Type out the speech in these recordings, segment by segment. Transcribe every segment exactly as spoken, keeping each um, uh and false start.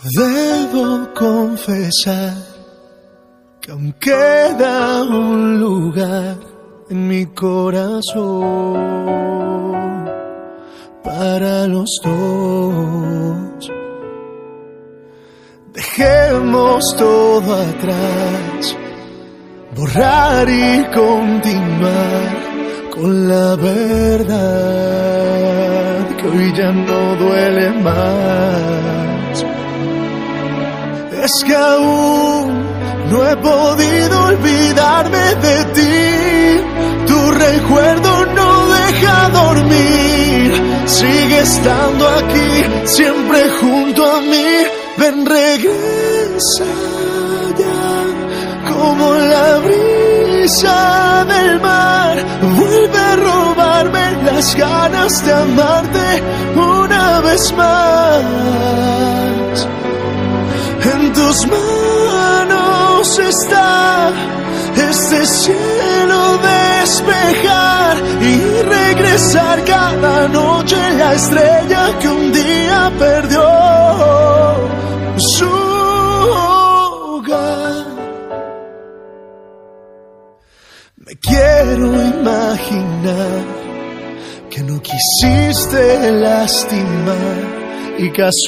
Debo confesar que aún queda un lugar en mi corazón para los dos. Dejemos todo atrás, borrar y continuar con la verdad que hoy ya no duele más. Es que aún no he podido olvidarme de ti. Tu recuerdo no deja dormir. Sigue estando aquí, siempre junto a mí. Ven, regresa ya, como la brisa del mar. Vuelve a robarme las ganas de amarte una vez más. En tus manos está este cielo despejar y regresar cada noche la estrella que un día perdió su hogar. Me quiero imaginar que no quisiste lastimar y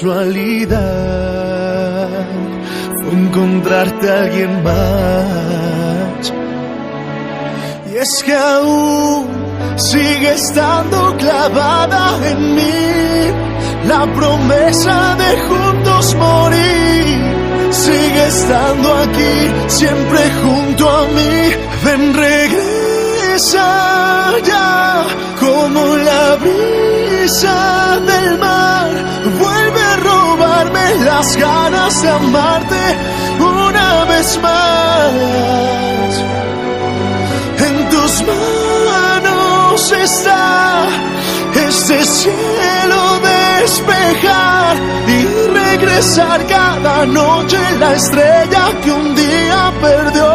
casualidad fue encontrarte a alguien más. Y es que aún sigue estando clavada en mí la promesa de juntos morir. Sigue estando aquí, siempre junto a mí. Ven, regresa ya, como la brisa del mar. Vuelve a robarme las ganas de amarte una vez más. En tus manos está este cielo despejar y regresar cada noche la estrella que un día perdió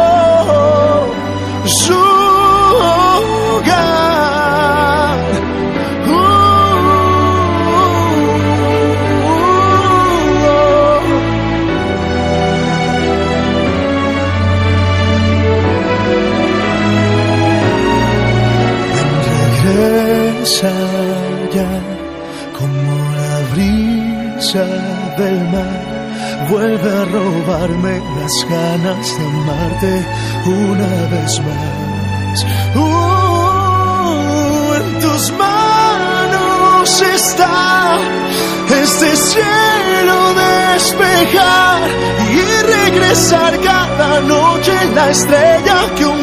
su hogar. Uh, Regresa ya, como la brisa del mar. Vuelve a robarme las ganas de amarte una vez más. Uh, en tus manos está este cielo despejar y regresar cada noche la estrella que un